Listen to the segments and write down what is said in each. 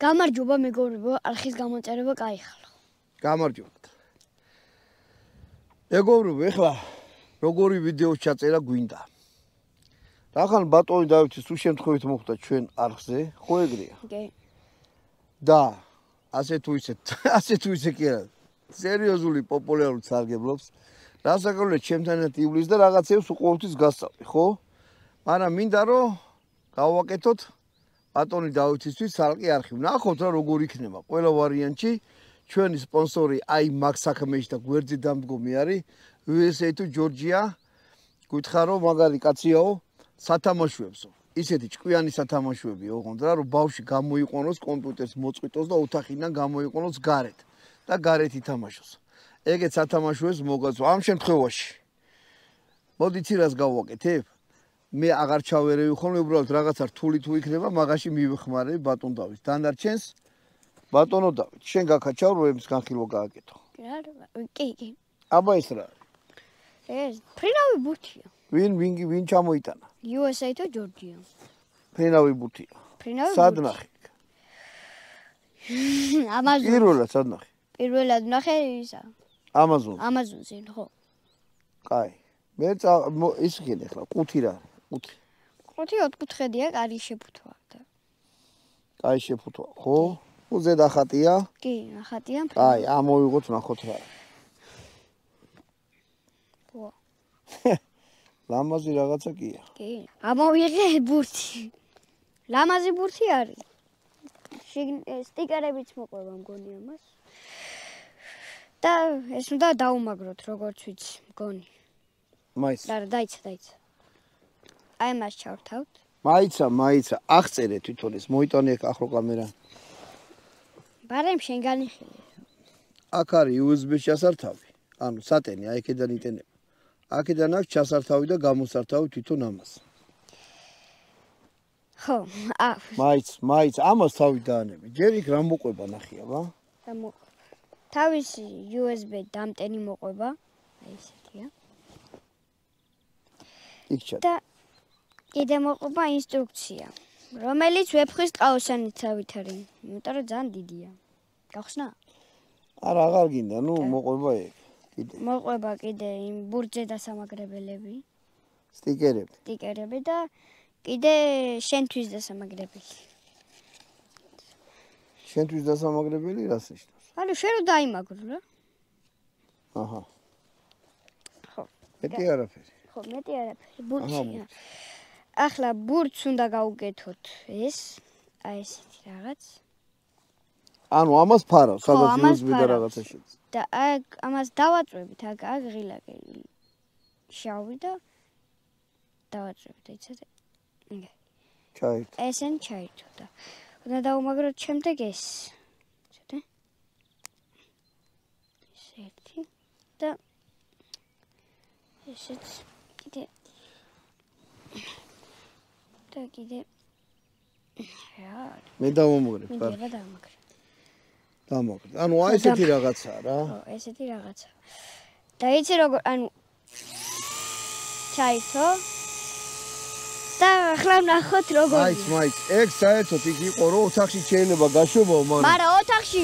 გამარჯობა მეგობრებო, არხის გამოწერება გაიხალა. გამარჯობათ. მეგობრებო, ეხლა როგორი ვიდეოს ჩაწერა გვინდა. რახან ბატონი დავითი სულ შემთხვევით მოხვდა ჩვენ არხზე, ხო ეგრეა? კი. და ასე თუ ისე კი არა. სერიოზული პოპულარული სარგებლობს. რასაკურველია ჩემთანაც ივლის და რაღაცებს უყურებთ გასწავლი, ხო? მაგრამ მინდა რომ გავაკეთოთ ბატონი დავითისთვის სალკი არხი. ნახოთ რა როგორ იქნება. ყველა ვარიანტში ჩვენი სპონსორი აი მაგ საქმეში და გვერდზე დამდგომი არის USA თუ ჯორჯია. გითხრა რომ მაგარი კაციაო სათამაშოებსო. ისეთი ჭკვიანი სათამაშოები ოღონდ რა რომ ბავშვი გამოიყენოს კომპიუტერს მოწყვიტოს და ოთახიდან გამოიყენოს გარეთ და გარეთ ითამაშოს. ეგეთ სათამაშოებს მოგაწვა. ამ შემთხვევაში მოდით რას გავაკეთებ? მე აღარ ჩავერევი ხოლმე უბრალოდ რაღაცა რთული თუ იქნება მაგაში მივეხმარე ბატონ დავით. დანარჩენს ბატონო დავით, შენ გაკაჩავ რომ ეს განხილვა გააკეთო. კი. აბა ეს რა? ეს მფრინავი ბურთია. ვინ ჩამოიტანა? USA თუ ჯორჯია. მფრინავი ბურთია. სად ნახე? Amazon. პირველად სად ნახე? პირველად ნახე ისა. Amazon-ზე, ხო. კაი. მე ის გინე ხლა ყუთი რა? ყუთი ოთხკუთხედია, კარი შეფუთვა და. კაი შეფუთვა, ხო? უზე დახატია? კი, ნახატია. კაი, ამოვიღოთ ნახოთ რა. ხო. ლამაზი რაღაცა კია. კი. ამოვიღე ბურთი. ლამაზი ბურთი არის. სტიკერებიც მოყვება მგონი ამას. და ეს უნდა დაუმაგროთ როგორც ვიცი მგონი. მაიცა. და დაიცა. აი მას ჩავთავთ. მაიცა, აღწერე თვითონ ეს მოიტანე ახლა კამერა. ბარემ შენ განიხილე. აქ არის USB-ში ჩასართავი. ანუ სატენი, აი აქედან იტენება. აქედან აქვს ჩასართავი და გამოსართავი თვითონ ამას. ხო, მაიც, ამას თავი დაანები. ჯერ იქ რა მოყვება ნახია, ვა? და მოყვება. თავისი USB დამტენი მოყვება. აი ესეთია. და კიდე მოყვება ინსტრუქცია, რომელიც ვეფხვის ტყავისანით თავით არის, იმიტომ რომ ძალიან დიდია. გახსნა? არა, აღარ გინდა, ნუ მოყვება ეგ. კიდე. მოყვება კიდე იმ ბურთზე დასამაგრებელები. სტიკერები და კიდე შენთვის დასამაგრებელი. შენთვის დასამაგრებელი რას ნიშნავს? ანუ შენ რო დაიმაგრო რა. აჰა. ხო. მეტი არაფერი. ხო, მეტი არაფერი. ბურთია. ახლა ბურთს უნდა გავუკეთოთ ეს, აი ესეთი რაღაც. ანუ ამას ფარავ, სადაც USB და რაღაცა შედის. და აქ ამას დავაწვევით, აქ ღილაკი შავი და დავაწვევით, იცით? იგე. ჩაირთო. ესენ ჩაირთო და უნდა დავუმაგროთ შემდეგ ეს. იცით? ესეთი და ესეც კიდე და კიდე რა მე დავამაგრებ. მე დავამაგრებ. ანუ აი ესეთი რაღაცაა რა. ხო, ესეთი რაღაცა. და იცი როგორ, ანუ ჩაირთო და ახლა ნახოთ როგორ. მაიც, ეგ საერთოდ იქ იყო რომ ოთახში შეიძლება გაშვებაო, მაგრამ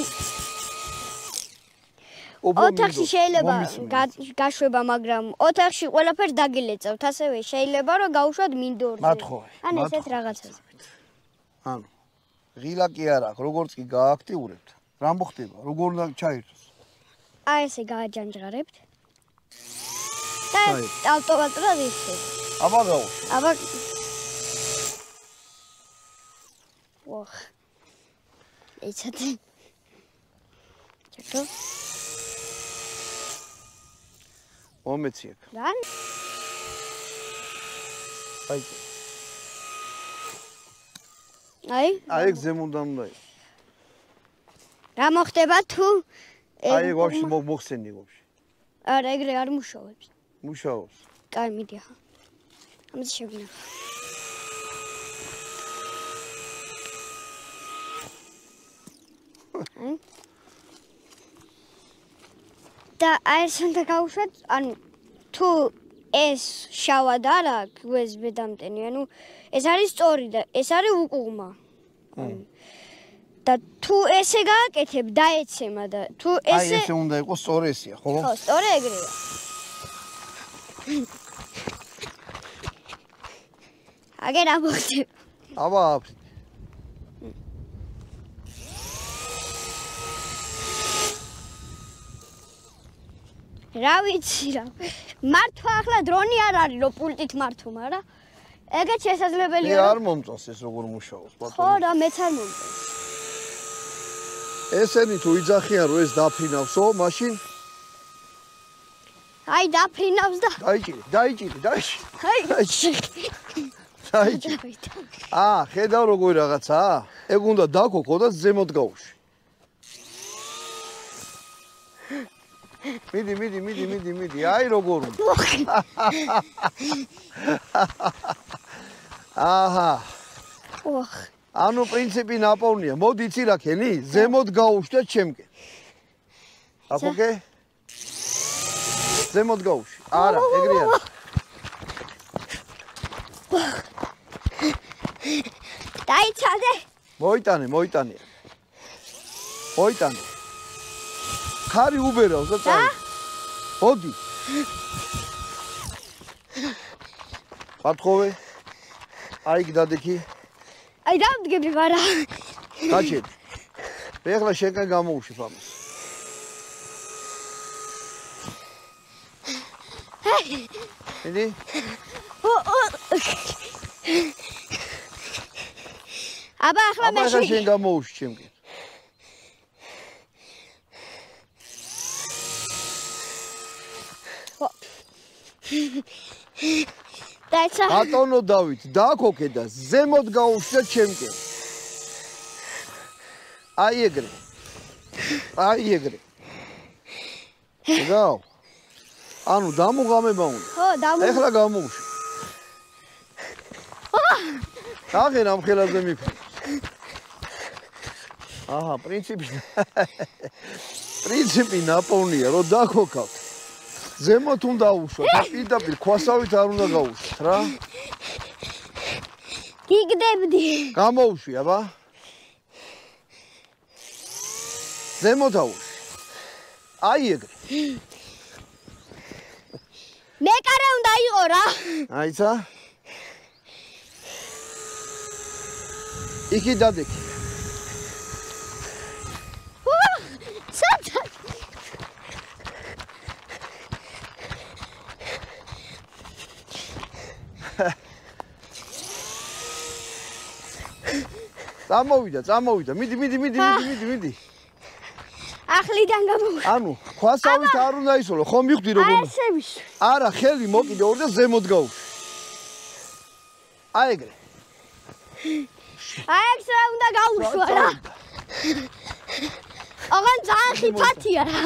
ოთახში შეიძლება გაშვება, მაგრამ ოთახში ყველაფერს დაგილეწავთ, ასევე შეიძლება რომ გავუშვათ მინდორზე. ანუ ესეთ რაღაცაზე. ანუ ღილაკი არ აქვს, როგორც კი გააქტიურებთ, რა მოხდება? როგორ უნდა ჩაირთოს? აი ესე გააჯანჯღარებთ. და ავტომატურად იქნება. აბა გავუშვი. აბა ვახ. ეცადე. ჩათო. მომეცი აქ. რა? აი ეგ ზემოდან უნდა იყოს. რა მოხდება თუ აი ეგ ვაფშე მოხსენი ვაფშე. არა, ეგრე არ მუშაობს. მუშაობს. კაი, მიდი ახლა. ამას შევინახავ. და აი ეს უნდა გავუშვათ, ანუ თუ ეს შავად არ აქვს USB დამტენი, ანუ ეს არის სწორი და ეს არის უკუღმა. და თუ ესე გააკეთებ დაეცემა და თუ აი ესე უნდა იყოს სწორი ესია, ხო? ხო, სწორი ეგრეა. აგერ ამოხდება. აბა. რა ვიცი რა. მართვა ახლა დრონი არ არის რომ პულტით მართო, მაგრამ ეგეც შესაძლებელია. არ მომწონს ეს როგორ მუშაობს, ბატონო. ხო რა, მეც არ მომწონს. ესენი თუ იძახიან რომ ეს დაფრინავსო, მაშინ აი დაფრინავს და დაიჭირი. ხედავ როგორი რაღაცაა? ეგ უნდა დაგოქო და ზემოთ გავუშვი. მიდი, აი როგორ უნდა. აჰა. ანუ პრინციპი ნაპოვნია. მოდი იცი რა ქენი? ზემოთ გავუშვი და ჩემკენ. აკოკე? ზემოთ გავუშვი. არა, ეგრე არა. დაიცადე. მოიტანე. ხარი უბერავს და წაი. მოდი. პართხოვე. აი გდადექი. აი დამდგები ვარა. გაჩერდი. ეხლა შენკენ გამოუშვებ ამას. მიდი. აბა ახლა მე შენ გამოუშვი ჩემკენ. დაიცა. ბატონო დავით, დაგოქე და ზემოთ გავუშვი და ჩემკენ. აი ეგრე. გაუ. ანუ დამუღამება უნდა. ხო, ეხლა გამოუშვი. ახლა ამ ხელაზე მიფრინავს. აჰა, პრინციპი ნაპოვნია, რომ დაგოქავთ. ზემოთ უნდა უშვათ, პირდაპირ ქვასავით არ უნდა გაუშვათ რა. გიგდებდი. გამოუშვი, აბა. ზემოთ აუშვი. აი ეგრე. მეკარე უნდა იყო რა. აიცა. იქი დადექი. საჭა. წამოვიდა. მიდი. ახლიდან გამოვა. ანუ, ქვასავით არ უნდა ისოლო, ხო მიხვდი როგორ? აი ესევის. არა, ხელი მოკიდე ორ და ზემოთ გავუშვი. აი ეგრე. აი ეს რა უნდა გაუშვა რა. აღან ძალიან ხიფათია რა.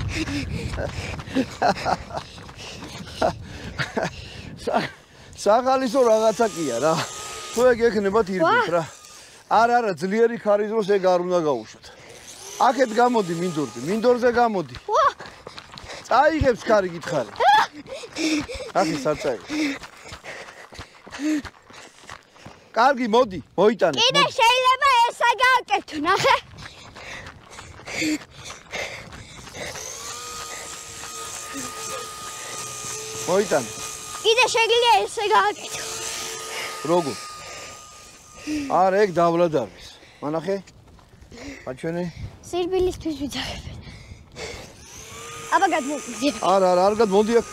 საღალისო რაღაცა კია რა. თუ ეგ ექნებათ ირბით რა. არა, ძლიერი ხარის დროს ეგ არ უნდა გაუშვათ. აქეთ გამოდი მინდორზე გამოდი. წაიღებს ხარი გითხარი. ახი საწაი. კარგი, მოდი, მოიტანე. კიდე შეიძლება ესა გააკეთო, ნახე. მოიტანე. კიდე შეგიძლია ესე გააკეთო. როგორ? არა, ეგ დავლადარბის. მანახე? აჩვენე? სირბილისთვის ვიძახებ. აბა გადმოდი. არა, არ გადმოდი აქ.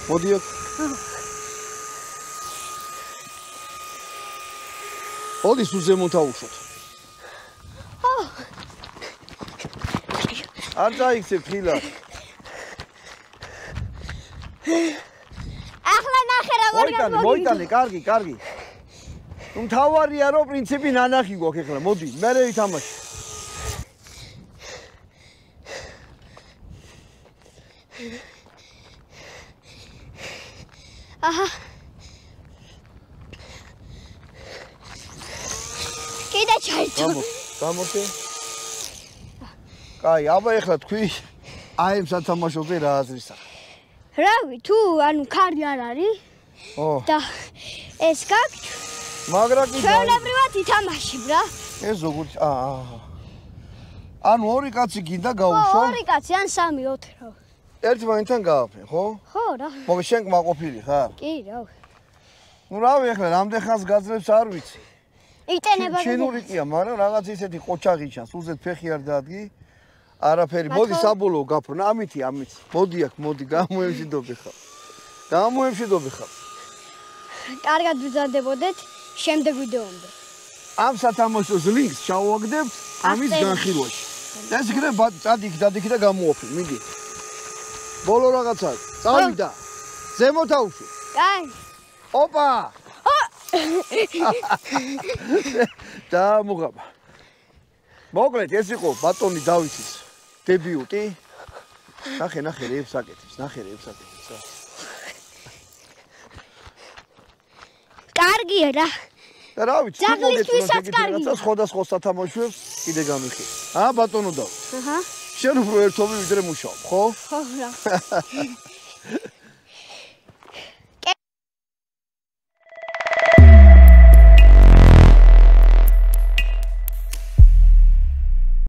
ოდი სულ ზემოთ აუშვოთ. არ წაიქცე ფილა. ახლა ნახე როგორ გადმოდი. მოიტანე, კარგი. ნუ თავარია რომ პრინციპი ნანახი გვაქვს ეხლა. მოდი, მერე ვითამაშე. აჰა. კიდე ჩაიწო. გამოსე. კაი, აბა ეხლა თქვი აი ამ სათამაშოზე რა აზრის აქვს? რავი, თუ ანუ ქარი არ არის? და ეს გაქვს? მაგრა კი ჩვეულებრივად ითამაშებ რა. ეს როგორ ანუ ორი კაცი გინდა გაუშვა? ორი კაცი ან 3-4 რა. ერთმანეთთან გააფენ, ხო? ხო რა. მოგე შენ კმაყოფილი ხარ? კი რა. ნუ რავი ახლა რამდენ ხანს გაძლევს არ ვიცი. იტენება შენურიკია, მაგრამ რაღაც ისეთი ყოჩაღი ჩანს, უზეთ ფეხი არ დაადგი. არაფერი, მოდი საბოლოო გაფრნა, ამითი. მოდი აქ, მოდი, გამოემშვიდობე ხარ. გამოემშვიდობე ხარ. კარგად ვიზარდებოდეთ შემდეგ ვიდეომდე. ამ სათამაშოს ლინკს ჩავაგდებთ ამის განხილვაში. ეს იქნება წადიქ და გამოოფრ, მიდი. ბოლო რაღაცა, წავიდა. ზემოთ აუშვი. კაი. ოპა! და მოგაბა. მოკლედ ეს იყო ბატონი დავითის დებიუტი. ნახე რეებს აკეთებს. კარგია რა. და რა ვიცი, ძაღლისთვისაც კარგია. რაღაცა სხვადასხვა სათამაშოებს კიდე გამიხი. ბატონო დავით. აჰა. შენ უფრო ერთობი ვიდრე მუშაობ, ხო? ხო რა.